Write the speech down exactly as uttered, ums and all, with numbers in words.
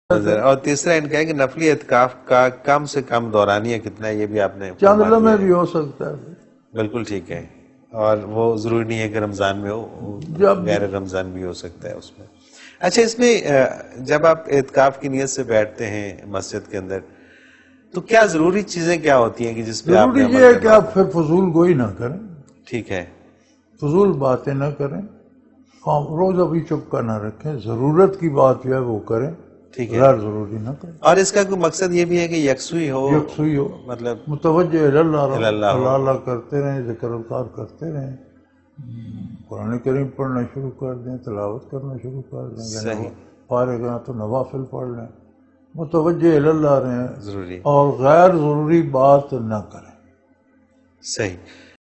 और तीसरा इनका है कि नफली एतकाफ का कम से कम दौरानिया कितना है, ये भी आपने चंद लम्हे भी हो सकता है। बिल्कुल ठीक है। और वो जरूरी नहीं है कि रमजान में हो, जब गैर रमजान भी हो सकता है उसमें। अच्छा, इसमें जब आप एतकाफ की नीयत से बैठते हैं मस्जिद के अंदर, तो क्या जरूरी चीजें क्या होती हैं कि जिस पे जरूरी ये है कि आप फिर फजूल गोई ना करें। ठीक है, फजूल बातें ना करें, रोज अभी चुप का ना रखें, जरूरत की बात जो है वो करें, ठीक है, गैर जरूरी ना करें। और इसका कोई मकसद ये भी है कि यकसुई हो, यकसुई हो, मतलब मुतवज्जे अल्लाह करते रहें, जिक्र अज़कार करते रहें, कुरान करीम पढ़ना शुरू कर दें, तिलावत करना शुरू कर दें, फारिग हैं तो नवाफिल पढ़ लें, मुतवज्जे अल्लाह रहें जरूरी, और गैर जरूरी बात न करें। सही।